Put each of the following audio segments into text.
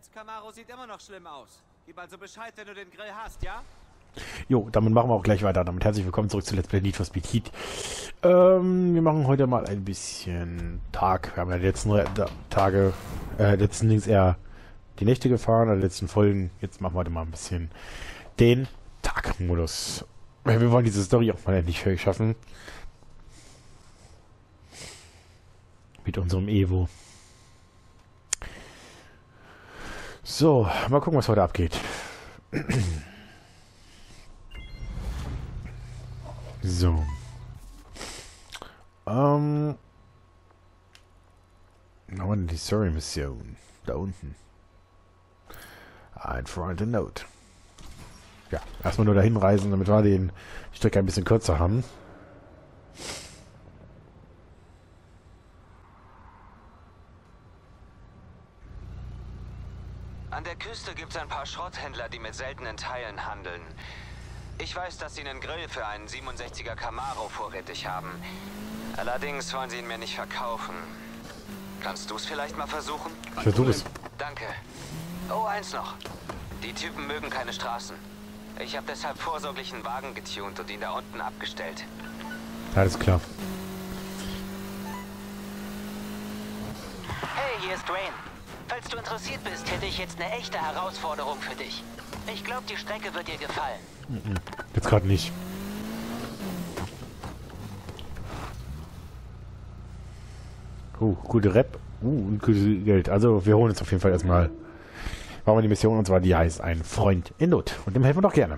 Als Camaro sieht immer noch schlimm aus. Gib also Bescheid, wenn du den Grill hast, ja? Jo, damit machen wir auch gleich weiter. Damit herzlich willkommen zurück zu Let's Play Need for Speed Heat. Wir machen heute mal ein bisschen Tag. Wir haben ja die letzten Tage, letzten Dings eher die Nächte gefahren, die letzten Folgen. Jetzt machen wir heute mal ein bisschen den Tagmodus. Wir wollen diese Story auch mal endlich fertig schaffen. Mit unserem Evo. So, mal gucken, was heute abgeht. So. Na, die Story-Mission. Da unten. Ein Front and Note. Ja, erstmal nur dahin reisen, damit wir die Strecke ein bisschen kürzer haben. An der Küste gibt es ein paar Schrotthändler, die mit seltenen Teilen handeln. Ich weiß, dass sie einen Grill für einen 67er Camaro vorrätig haben. Allerdings wollen sie ihn mir nicht verkaufen. Kannst du es vielleicht mal versuchen? Ich versuche es. Danke. Oh, eins noch. Die Typen mögen keine Straßen. Ich habe deshalb vorsorglich einen Wagen getunt und ihn da unten abgestellt. Alles klar. Hey, hier ist Rain. Falls du interessiert bist, hätte ich jetzt eine echte Herausforderung für dich. Ich glaube, die Strecke wird dir gefallen. Jetzt gerade nicht. Gute Rap. Und gutes Geld. Also wir holen uns auf jeden Fall erstmal. Machen wir die Mission, und zwar die heißt ein Freund in Not. Und dem helfen wir doch gerne.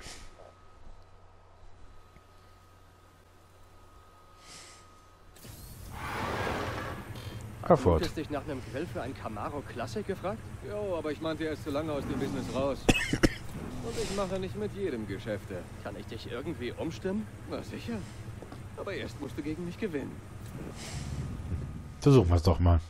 Du hast dich nach einem Grill für ein Camaro Classic gefragt? Jo, aber ich meinte, er ist zu lange aus dem Business raus. Und ich mache nicht mit jedem Geschäfte. Kann ich dich irgendwie umstimmen? Na sicher. Aber erst musst du gegen mich gewinnen. Versuchen wir es doch mal.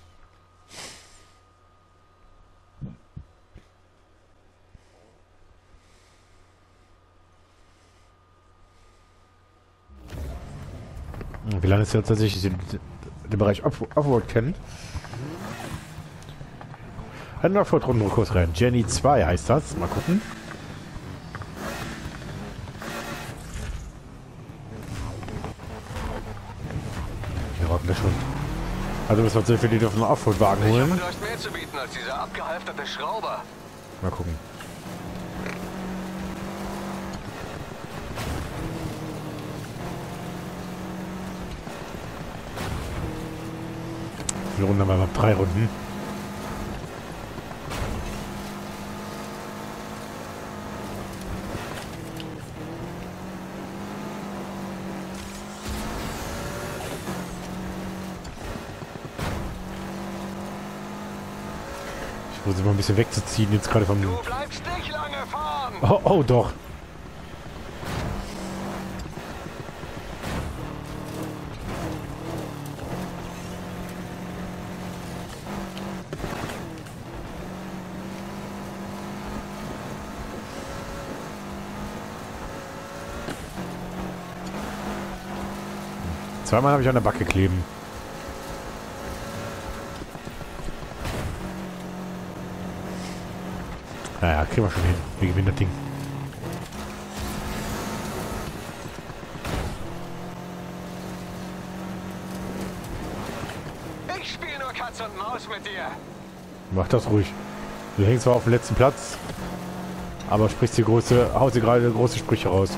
Wie lange ist jetzt tatsächlich den Bereich Offroad kennen? Ein Offroad-Rundenkurs rein. Jenny 2 heißt das. Mal gucken. Wir rocken das schon. Also müssen wir uns für die dürfen einen Offroad-Wagen holen. Ich hoffe, du hast mehr zu bieten als dieser abgehalfterte Schrauber. Mal gucken. Wie viele Runden haben wir noch? 3 Runden. Ich versuche mal ein bisschen wegzuziehen, jetzt gerade vom... Du bleibst nicht lange fahren! Oh, doch. Zweimal habe ich an der Backe kleben. Naja, kriegen wir schon hin. Wir gewinnen das Ding. Ich spiele nur Katz und Maus mit dir. Mach das ruhig. Du hängst zwar auf dem letzten Platz, aber sprichst haust dir gerade große Sprüche raus.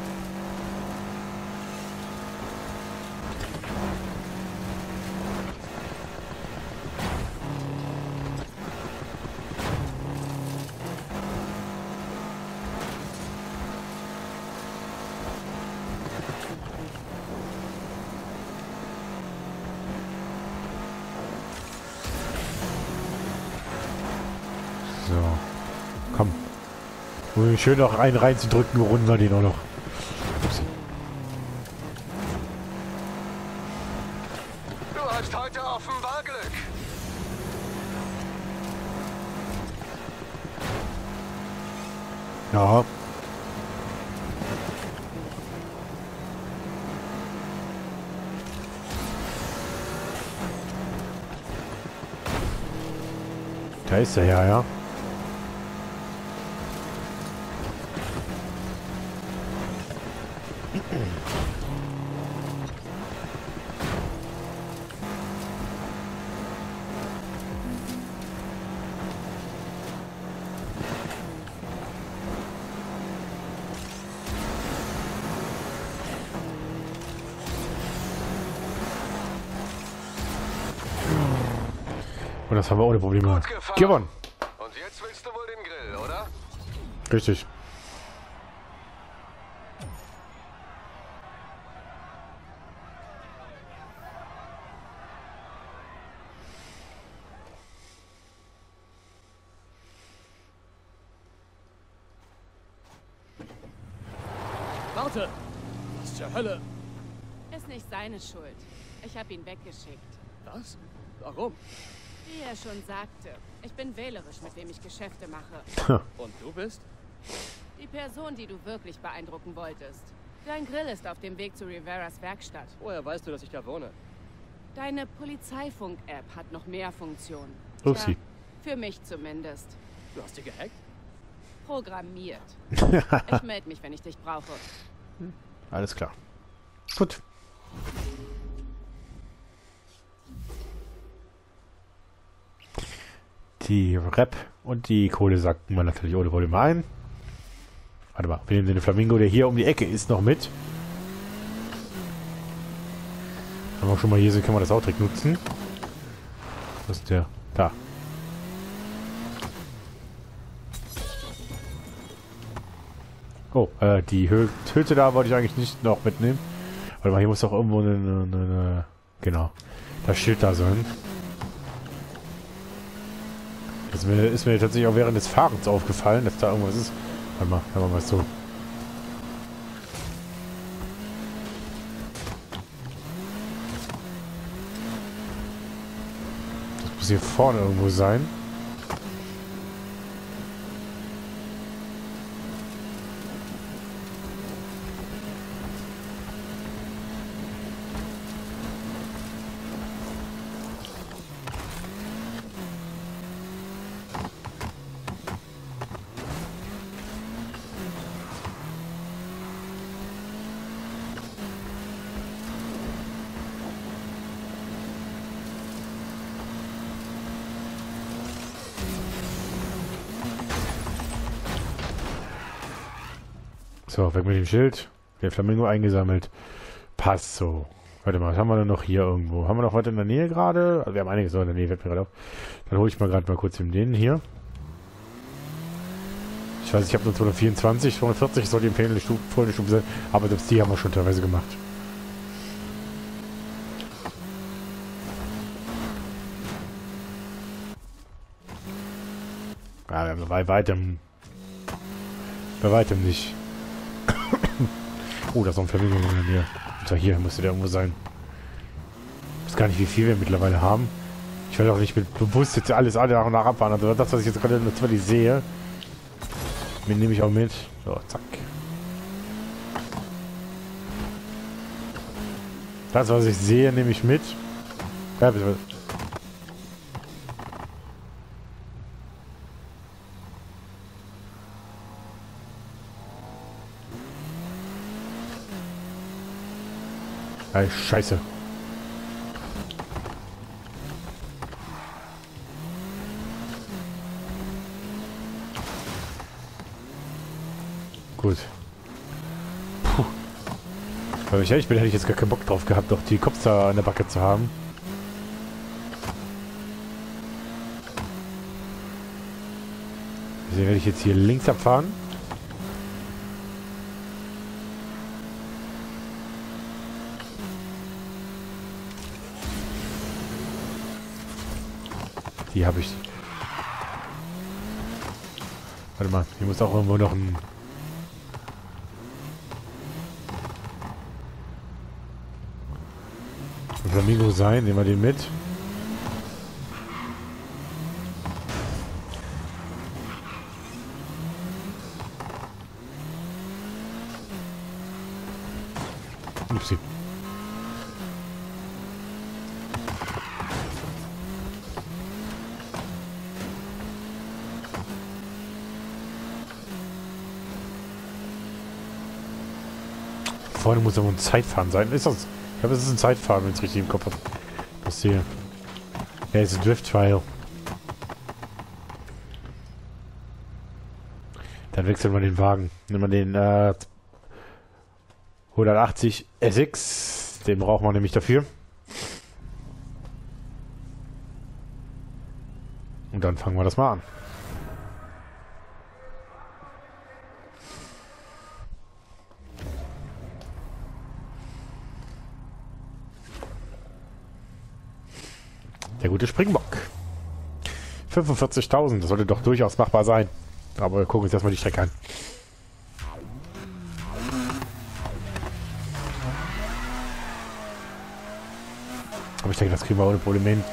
So. Komm. Um schön noch einen reinzudrücken, runden wir den auch noch. Ups. Du hast heute offenbar Glück. Ja. Da ist er ja. Und das haben wir ohne Probleme gewonnen. Und jetzt willst du wohl den Grill, oder? Richtig. Warte! Was zur Hölle? Ist nicht seine Schuld. Ich habe ihn weggeschickt. Was? Warum? Wie er schon sagte, ich bin wählerisch, mit wem ich Geschäfte mache. Und du bist? Die Person, die du wirklich beeindrucken wolltest. Dein Grill ist auf dem Weg zu Riveras Werkstatt. Woher weißt du, dass ich da wohne? Deine Polizeifunk-App hat noch mehr Funktionen. Upsi. Für mich zumindest. Du hast sie gehackt? Programmiert. Ich melde mich, wenn ich dich brauche. Alles klar. Gut. Die Rep und die Kohle sacken wir natürlich ohne Probleme ein. Warte mal, wir nehmen den Flamingo, der hier um die Ecke ist, noch mit. Wenn wir schon mal hier sind, können wir das auch direkt nutzen. Was ist der? Da. Oh, die Hütte da wollte ich eigentlich nicht noch mitnehmen. Warte mal, hier muss doch irgendwo eine genau, das Schild da sein. Das ist mir tatsächlich auch während des Fahrens aufgefallen, dass da irgendwas ist. Warte mal, hören wir mal so. Das muss hier vorne irgendwo sein. So, weg mit dem Schild. Der Flamingo eingesammelt. Passt so. Warte mal, was haben wir denn noch hier irgendwo? Haben wir noch heute in der Nähe gerade? Also wir haben einiges noch in der Nähe, fällt mir gerade auf. Dann hole ich mal gerade mal kurz den hier. Ich weiß, ich habe nur 224, 240 soll die empfehlende Stufe sein, aber selbst die haben wir schon teilweise gemacht. Ja, wir haben bei weitem nicht. Oh, da ist noch ein Flamingo in der Nähe. Und zwar hier müsste der irgendwo sein. Ich weiß gar nicht, wie viel wir mittlerweile haben. Ich werde auch nicht mit bewusst jetzt alles nach und nach abfahren. Also das, was ich jetzt gerade natürlich sehe, den nehme ich auch mit. So, zack. Das, was ich sehe, nehme ich mit. Ja, bitte. Ey, Scheiße. Gut. Puh. Weil ich ehrlich bin, hätte ich jetzt gar keinen Bock drauf gehabt, doch die Cops da an der Backe zu haben. Deswegen werde ich jetzt hier links abfahren. Die habe ich. Warte mal, hier muss auch irgendwo noch ein Flamingo sein. Nehmen wir den mit. Upsi. Vorne muss aber ein Zeitfahren sein. Ist das? Ich glaube, es ist ein Zeitfahren, wenn ich es richtig im Kopf habe. Das hier. Ja, es ist ein Drift Trial. Dann wechseln wir den Wagen. Nehmen wir den 180 SX. Den brauchen wir nämlich dafür. Und dann fangen wir das mal an. Der gute Springbock. 45.000, das sollte doch durchaus machbar sein. Aber wir gucken uns erstmal die Strecke an. Aber ich denke, das kriegen wir ohne Probleme hin.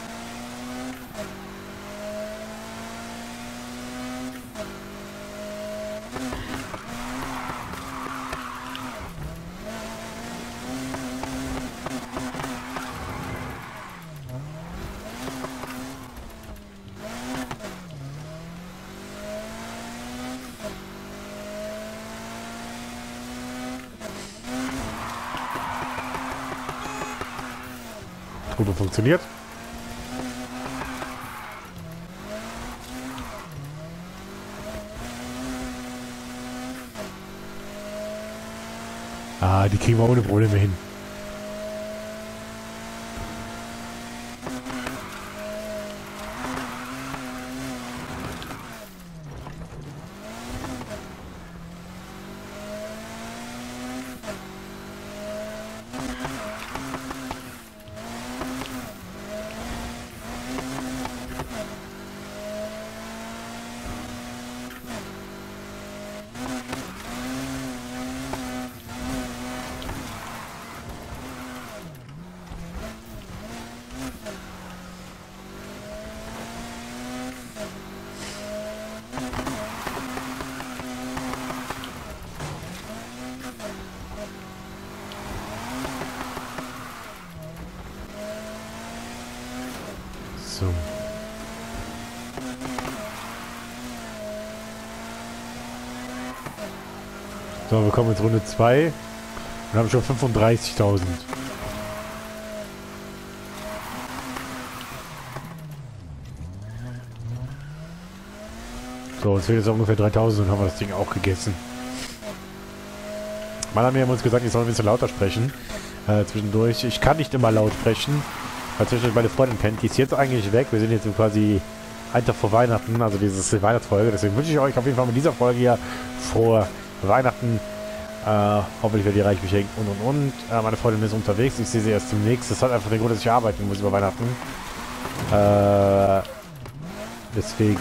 Gut funktioniert. Ah, die kriegen wir ohne Probleme hin. So. So, wir kommen jetzt Runde 2 und haben schon 35.000. So, uns fehlt jetzt ungefähr 3.000 und haben wir das Ding auch gegessen. Mal haben wir uns gesagt, ich soll ein bisschen lauter sprechen. Zwischendurch. Ich kann nicht immer laut sprechen. Weil zwischendurch meine Freundin pennt. Die ist jetzt eigentlich weg. Wir sind jetzt quasi einen Tag vor Weihnachten. Also diese Weihnachtsfolge. Deswegen wünsche ich euch auf jeden Fall mit dieser Folge hier vor Weihnachten. Hoffentlich wird die reich beschenkt und. Meine Freundin ist unterwegs. Ich sehe sie erst demnächst. Das hat einfach den Grund, dass ich arbeiten muss über Weihnachten. Deswegen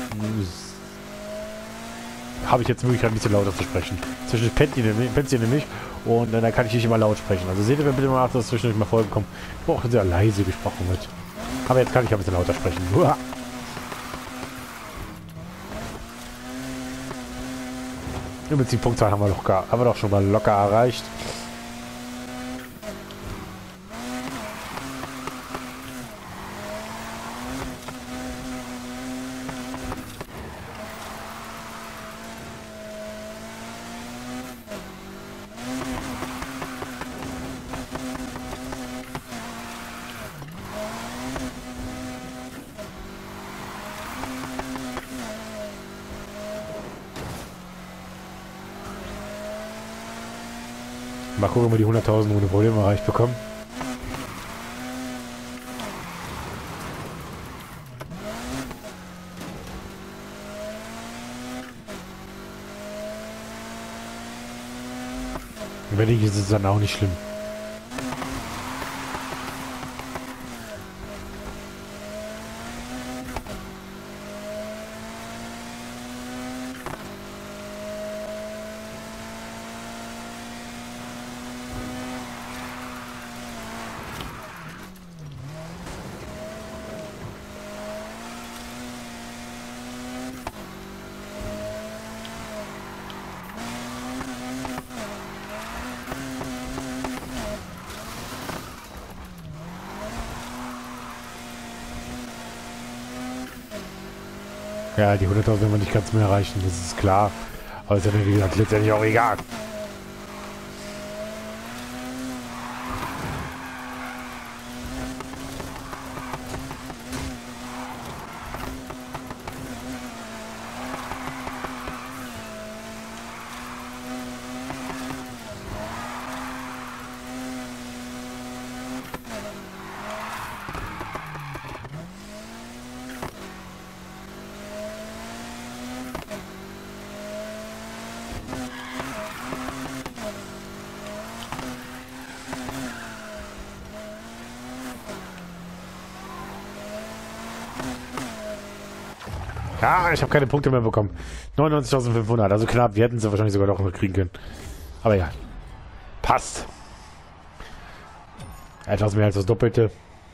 habe ich jetzt die Möglichkeit, ein bisschen lauter zu sprechen. Zwischendurch pennt sie nämlich und dann kann ich nicht immer laut sprechen. Also seht ihr mir bitte mal nach, dass zwischendurch mal Folgen kommen, wo auch sehr leise gesprochen wird. Aber jetzt kann ich ein bisschen lauter sprechen. Uah. Übrigens die Punktzahl haben wir doch schon mal locker erreicht. Mal gucken, ob wir die 100.000 ohne Probleme erreicht bekommen. Wenn nicht, ist es dann auch nicht schlimm. Ja, die 100.000 werden wir nicht ganz mehr erreichen, das ist klar. Aber ist ja, wie gesagt, letztendlich auch egal. Ja, ich habe keine Punkte mehr bekommen. 99.500, also knapp. Wir hätten sie wahrscheinlich sogar doch noch kriegen können. Aber ja. Passt. Etwas mehr als das Doppelte.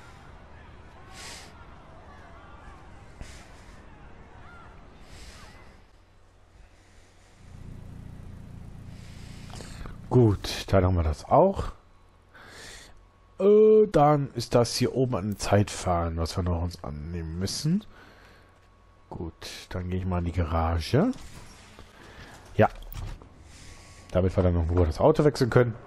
Gut, dann haben wir das auch. Dann ist das hier oben ein Zeitfahren, was wir noch uns annehmen müssen. Gut, dann gehe ich mal in die Garage. Ja. Damit wir dann noch in Ruhe das Auto wechseln können.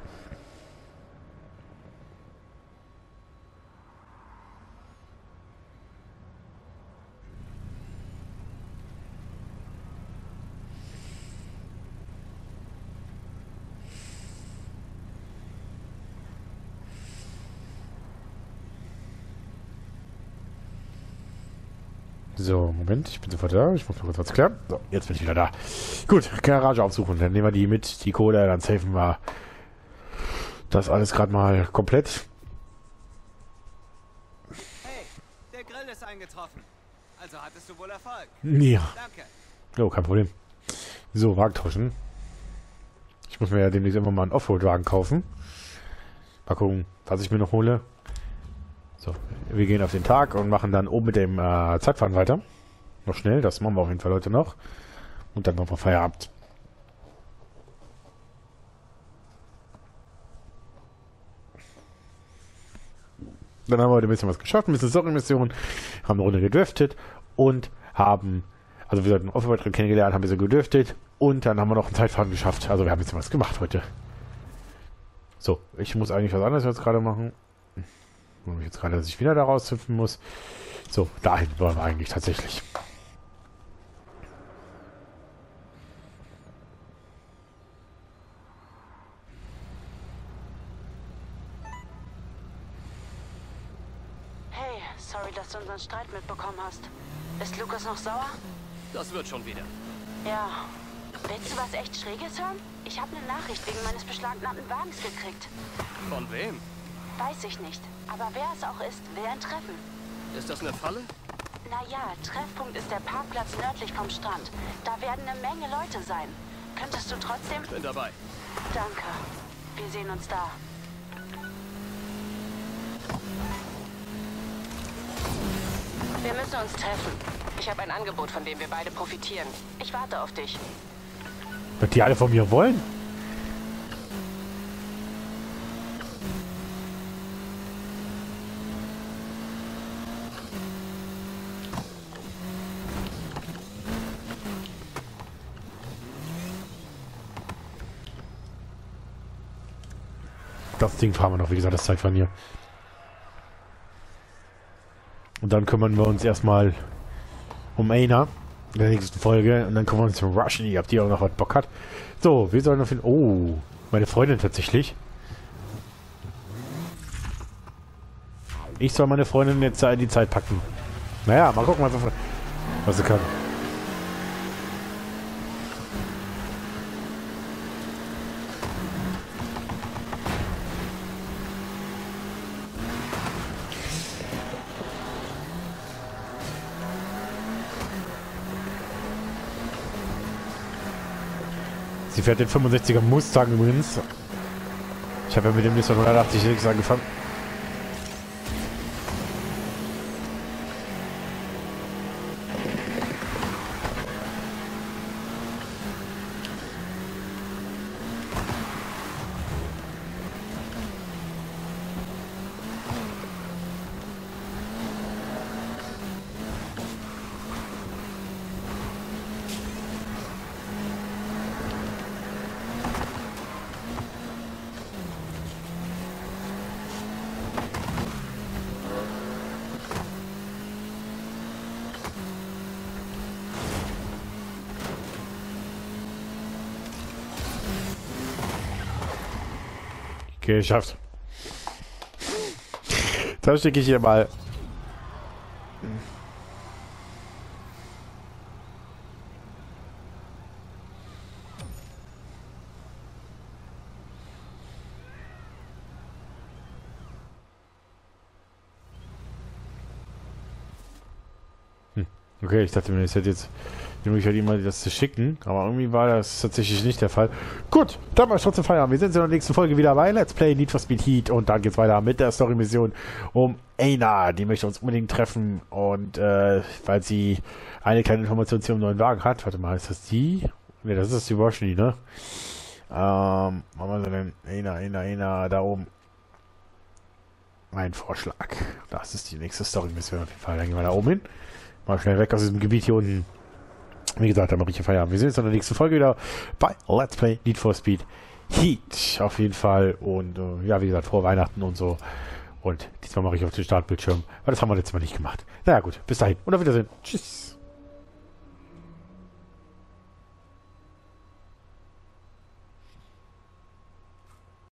So, Moment, ich bin sofort da. Ich muss noch kurz was klären. So, jetzt bin ich wieder da. Gut, Garage aufsuchen. Dann nehmen wir die mit, die Kohle, dann safen wir das alles gerade mal komplett. Hey, der Grill ist eingetroffen. Also hattest du wohl Erfolg. Ja. Danke. Oh, kein Problem. So, Wagen tauschen. Ich muss mir ja demnächst immer mal einen Offroad-Wagen kaufen. Mal gucken, was ich mir noch hole. So, wir gehen auf den Tag und machen dann oben mit dem Zeitfahren weiter. Noch schnell, das machen wir auf jeden Fall heute noch. Und dann machen wir Feierabend. Dann haben wir heute ein bisschen was geschafft, ein bisschen Story-Mission, haben eine Runde gedriftet und haben, also wir hatten Offroad kennengelernt, haben ein bisschen gedriftet und dann haben wir noch ein Zeitfahren geschafft. Also wir haben ein bisschen was gemacht heute. So, ich muss eigentlich was anderes jetzt gerade machen. Und jetzt gerade, dass ich wieder da raushüpfen muss. So, dahin wollen wir eigentlich tatsächlich. Hey, sorry, dass du unseren Streit mitbekommen hast. Ist Lukas noch sauer? Das wird schon wieder. Ja. Willst du was echt Schräges hören? Ich habe eine Nachricht wegen meines beschlagnahmten Wagens gekriegt. Von wem? Weiß ich nicht. Aber wer es auch ist, will ein Treffen. Ist das eine Falle? Naja, Treffpunkt ist der Parkplatz nördlich vom Strand. Da werden eine Menge Leute sein. Könntest du trotzdem... Bin dabei. Danke. Wir sehen uns da. Wir müssen uns treffen. Ich habe ein Angebot, von dem wir beide profitieren. Ich warte auf dich. Was die alle von mir wollen? Das Ding fahren wir noch, wie gesagt, das Zeitfahren hier. Und dann kümmern wir uns erstmal um Aina in der nächsten Folge. Und dann kümmern wir uns um Rushy, ob die auch noch was Bock hat. So, wir sollen noch finden. Oh, meine Freundin tatsächlich. Ich soll meine Freundin jetzt in die Zeit packen. Naja, mal gucken, was sie kann. Sie fährt den 65er Mustang übrigens. Ich habe ja mit dem Nissan 180 angefangen. Geschafft. Da schicke ich hier mal. Okay, ich dachte mir, ich hätte jetzt die Möglichkeit, ihm mal das zu schicken. Aber irgendwie war das tatsächlich nicht der Fall. Gut, dann mal trotzdem Feierabend. Wir sehen uns in der nächsten Folge wieder bei Let's Play Need for Speed Heat. Und dann geht's weiter mit der Story-Mission um Aina. Die möchte uns unbedingt treffen. Und weil sie eine kleine Information zu ihrem neuen Wagen hat. Warte mal, ist das die? Ne, das ist die Roshni, ne? Was haben wir denn? Aina, da oben. Mein Vorschlag. Das ist die nächste Story-Mission auf jeden Fall. Dann gehen wir da oben hin. Mal schnell weg aus diesem Gebiet hier unten. Wie gesagt, dann mache ich hier Feierabend. Wir sehen uns in der nächsten Folge wieder bei Let's Play Need for Speed Heat. Auf jeden Fall. Und ja, wie gesagt, frohe Weihnachten und so. Und diesmal mache ich auf den Startbildschirm. Weil das haben wir letztes Mal nicht gemacht. Naja gut, bis dahin und auf Wiedersehen. Tschüss.